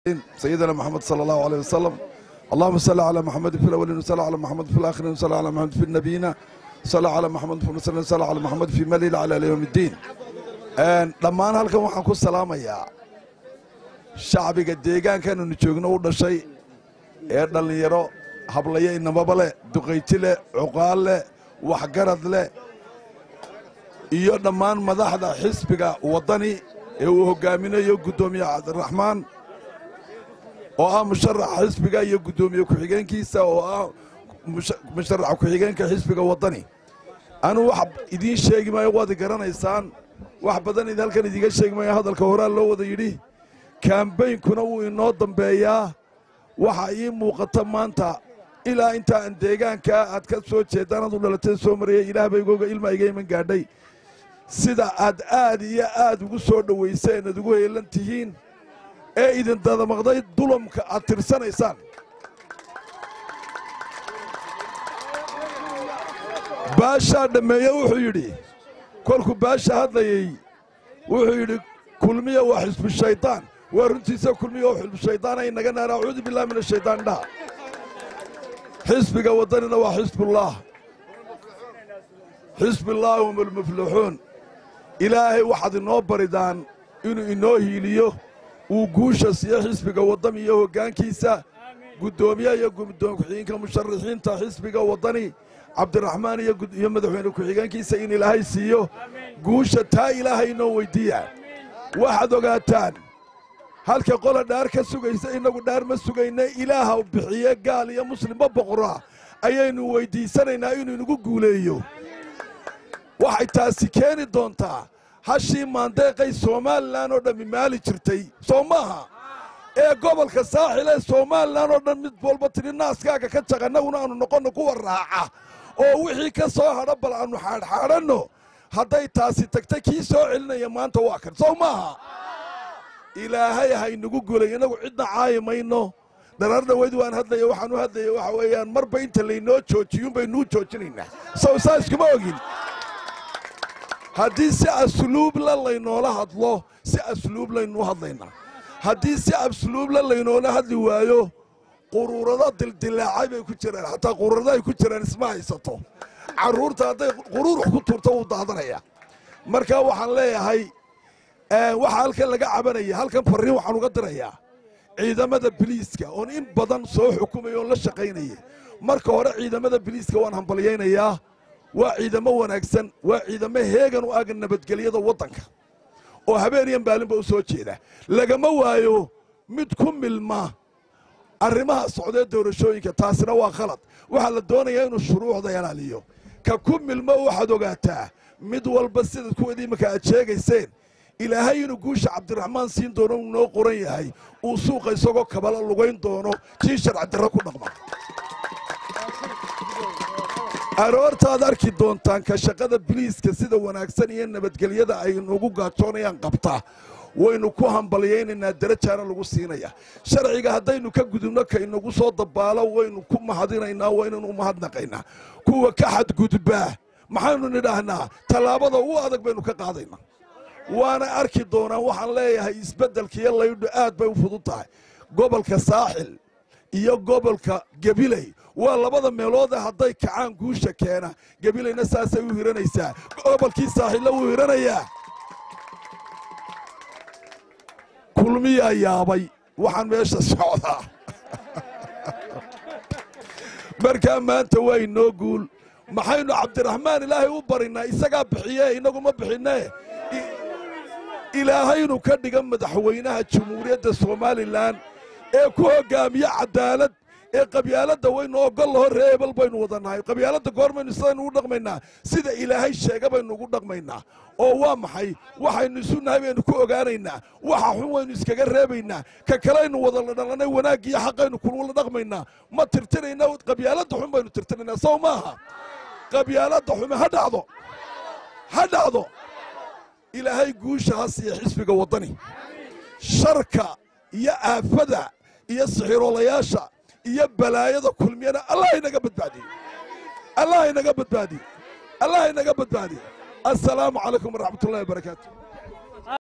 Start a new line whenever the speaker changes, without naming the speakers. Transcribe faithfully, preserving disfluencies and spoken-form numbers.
سيدنا محمد صلى الله عليه وسلم. اللهم صل على محمد في الأولين وصل على محمد في الآخرين وصل على محمد في النبيين صل على محمد في المرسلين وصل على محمد في مليل على يوم الدين. لما أنا هلكم waxaan ku salaamayaa shacbiga deegaankan uu joogno u dhashay ee dhalinyaro hablaye inamaba leh duqeyti leh cuqaal leh waxgarad leh iyo dhammaan madaxda xisbiga wadani ee uu hogaaminayo gudoomiye Cabdiraxmaan oo ah musharax xisbiga iyo gudoomiye ku-xigeenkiisa oo ah musharax ku-xigeenka xisbiga wadani. anu wax idin sheegi maayo wada garanaysaan wax badan idin halkan idiga sheegi maayo hadalka hore loo wada yiri campaign-kuna uu inoo dambeeyaa waxa ii muuqata maanta ilaa inta aan deegaanka aad ka soo jeedaan aad u dhalatay soo mariyay Ilaahay googa ilmahayga iman gaadhay sida aad aad iyo aad ugu soo dhaweyseen aad ugu heelan tihiin ee idin dadamaqday dulamka aad tirsanaysaan. baasha dhameeyo wuxuu yidhi kolku baasha hadlayay wuxuu yidhi kulmiya waa xisbi shaydaan waa runtiisa kulmiya waa xisbi shaydaan ay naga naar a'uudu billahi minash shaydaan dha xisbiga wadanina waa xisbullah xisbullah humul muflixuun. ilaahay waxaad inoo baridaan inuu inoo hiiliyo uu guusha siiyo xisbiga wadani iyo hoggaankiisa gudoomiyaha iyo gudoomiyaha musharaxiinta xisbiga wadani Cabdiraxmaan iyo madaxweyne ku-xigeenkiisa in ilaahay siiyo guusha taa ilaahay inoo weydiiya. waxaad ogaataan halka qola dhaar ka sugaysa inagu dhaar ma sugayna ilaaha bixiye gaal iyo muslimba boqora ayaynu weydiisanaynaa inuu inagu guuleeyo. waxay taasi keeni doontaa hashii maandeeqay Soomaaliland oo dhan maali jirtay Soomaha ee gobolka saaxil ee Soomaaliland oo dhan mid walba tiri naaskaaga ka jaqanaguna aanu noqono kuwa raaca oo wixii ka soo hadha bal aanu xaadxaadhanno hadday taasi tagtay kii soo celinaya maanta waa kan Soomaha. ilaahay ha inagu guulay inagu cidna caayi mayno dharar dhaweyd waan hadlaya waxaan u hadlaya waxa weeyaan marba inta laynoo joojiyuun baynuu joojinaynaa sow saa iskuma ogin. haddii si asluub la laynoola hadlo si asluub laynuu hadlaynaa haddii si asluub la laynoola hadli waayo quruurada dildilaacay bay ku jiraan xataa quruurada ay ku jiraan isma haysato carruurta hadday quruur wax ku tuurto wuu daadanaya. marka waxaan leeyahay waxa halkan laga cabanaya halkan farriin waxaan uga dirayaa ciidamada biliiska oon in badan soo xukumayo oon la shaqaynaya. marka hore ciidamada biliiska waan hambalyaynayaa waa ciidamo wanaagsan waa ciidamo heegan u aagan nabadgelyada waddanka oo habeenyan baalinba u soo jeeda lagama waayo mid ku milma arrimaha socdee doorashooyinka taasina waa khalad. waxaa la doonayaa inuu shuruucda ilaaliyo ka ku milma waxaad ogaataa mid walba sida kuwadii iminka aad sheegayseen ilaahay inuu guusha Cabdiraxmaan siin doono uu noo qoran yahay uu suuqa isagoo kabala lugayn doono kii sharci darro ku dhaqma. aroortaad arki doontaan ka shaqada biliiska sida wanaagsan iyo nabadgelyada ay nagu gaajoonayaan qabta waynu ku hambalyaynaynaa darajaana lagu siinaya. sharciga haddaynu ka gudubno ka inagu soo dabaalo waynu ku mahadinaynaa waynanu mahadnaqaynaa. kuwa ka xadgudbaa maxaynu nidhaahnaa tallaabada ugu adag baynu ka qaadaynaa waana arki doonaan. waxaan leeyahay isbeddelkiiyo laydhu aad bay u fudud tahay. gobolka saaxil iyo gobolka gabiley waa labada meelood hadday kacaan guusha keena gabilayna saasay u hiranaysaa gobolkii saaxilla wuu hiranayaa. kulmiyaa yaabay waxaan meesha socdaa markaa maanta waa inoo guul. maxaynu Cabdiraxmaan ilaahay u barinaa isagaa bixiye inaguma bixinee ilaahaynu ka dhiga madaxweynaha jamhuuriyadda Soomaaliland ee ku hogaamiya cadaalad ee qabyaaladda waynu ogol laho reebel baynu wadanahay. qabyaaladda goormaynu sidaynu ugu dhaqmaynaa sida ilaahay sheega baynu ugu dhaqmaynaa oo waa maxay waxaynu isu nahay baynu ku ogaanaynaa waxa xun waynu iskaga reebaynaa ka kalaynu wada dhalanay wanaag iyo xaqaynu kula dhaqmaynaa ma tirtiraynaa qabyaaladda xun baynu tirtiraynaa sow maaha. qabyaaladda xume ha dhacdo ha dhacdo ilaahay guusha ha siiya xisbiga wadani. sharka iyo aafada iyo sixiroolayaasha iyo balaayada kulmiyana allah inaga badbaadiyo allah inaga badbaadiyo allah inaga badbaadiyo. السلام عليكم ورحمة الله وبركاته.